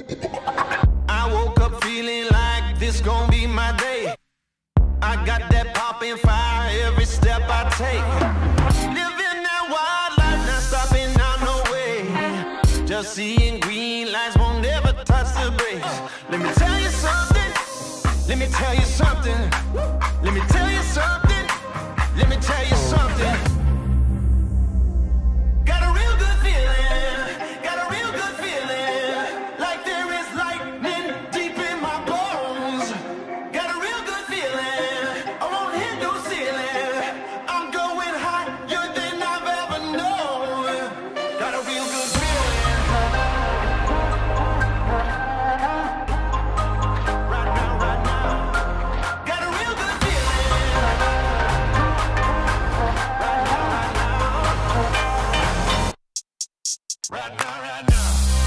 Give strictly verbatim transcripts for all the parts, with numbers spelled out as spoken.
I woke up feeling like this gon' be my day. I got that poppin' fire every step I take. Living that wild life, not stopping out no way. Just seeing green lights, won't ever touch the brakes. Let me tell you something. Let me tell you something. Let me tell you something. Let me tell you something. Got a real good feeling. Got a real good feeling. Like there is lightning deep in my bones. Got a real good feeling. I won't hit no ceiling. I'm going higher than I've ever known. Got a real good feeling. Right now, right now. Got a real good feeling. Right now, right now. Right now, right now.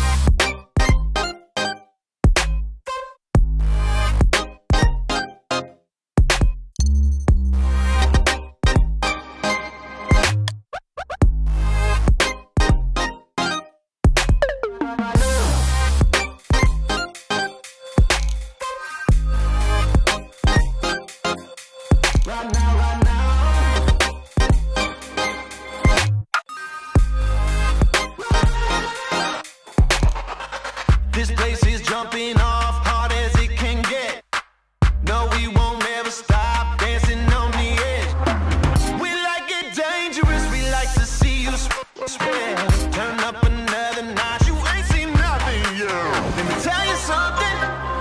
Right now, right now. This place is jumping off hard as it can get. No, we won't ever stop dancing on the edge. We like it dangerous, we like to see you sp- spread. Turn up another notch, you ain't seen nothing yet. Let me tell you something.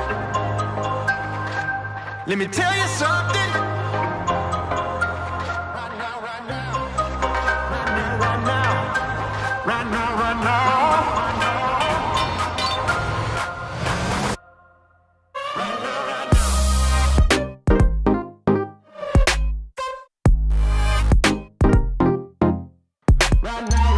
Let me tell you something. Right now, right now. Right now, right now. Right now, right now. Right now.